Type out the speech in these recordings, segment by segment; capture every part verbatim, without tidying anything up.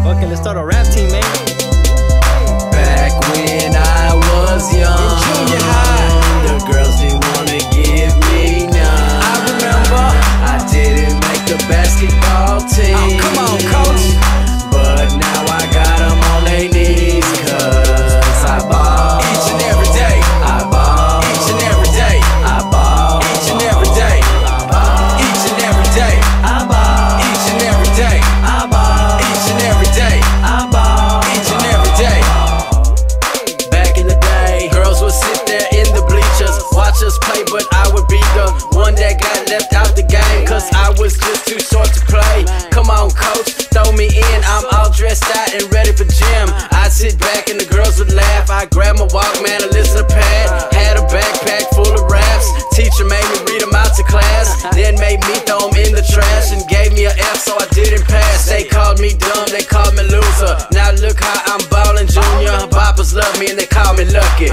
Fucking let's start a rap team, man. Back when I was young, in junior high, the girls didn't wanna give me none. I remember I didn't make the basketball team. Oh, come on, coach. But now I got them on their knees, cause I ball each and every day. I ball each and every day. I ball each and every day. I ball each and every day. I ball each and every day. I ball each and every day. I ball each and every day. Back in the day, girls would sit there in the bleachers, watch us play, but I would be the one that got left out the game, cause I was just too short to play. Come on, coach, throw me in, I'm all dressed out and ready for gym. I'd sit back and the girls would laugh. I grab my Walkman and listen to Pat. Had a backpack full of raps. Teacher made me read them out to class, then made me throw them in the trash and gave me an F so I didn't pass. They called me dumb, they called me loser. Now look how I'm ballin', junior. Boppers love me and they call me lucky.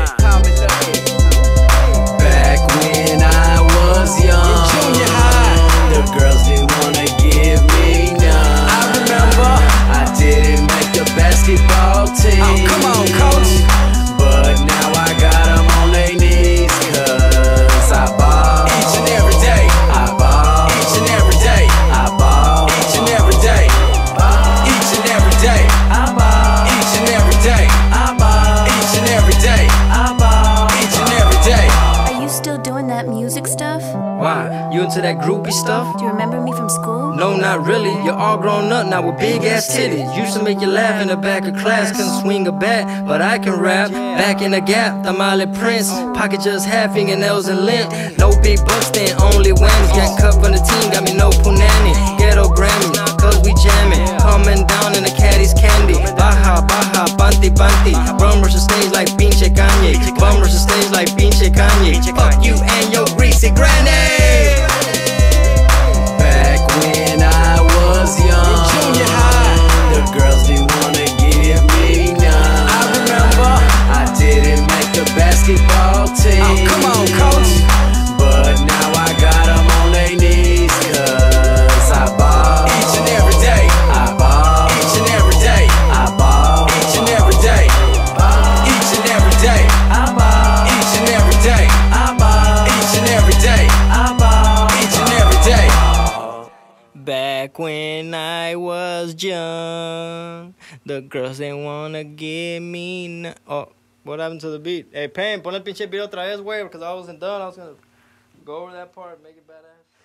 Back when I was young, in junior high, the girls didn't wanna give me none. I remember I didn't make the basketball team. Oh, come on, coach. But now I got them on their knees, cause I ball each and every day. I ball each and every day. I ball each and every day. Each and every day. I ball each and every day. I ball each and every day. I ball each and every day. Are you still doing that music stuff? Why? You into that groupie stuff? Do you remember me from school? No, not really. You're all grown up now with big ass titties. Used to make you laugh in the back of class. Couldn't swing a bat, but I can rap. Back in the gap, the Miley Prince. Pocket just half, fingernails and lint. No big bucks, then only wins. Got cut from the team, got me no punani. Ghetto Grammy, cause we jamming. Coming down in the caddy's candy. Baja, baja, panty, panty. Run rush the stage like Pinche Kanye. Bum rush the stage like Pinche Kanye. Fuck you and your greasy granny. Back when I was young, in junior high, the girls didn't wanna give me none. I remember I didn't make the basketball team. Oh, come on, coach. But now I got them on their knees, cause I ball each and every day. I ball each and every day. I ball each and every day. Each and every day. I ball each and every day. I ball each and every day. I ball each and every day. Back when I was young, the girls didn't wanna give me no. Oh, what happened to the beat? Hey, Pam, pon el pinche beat otra vez, güey, because I wasn't done. I was gonna go over that part, make it badass.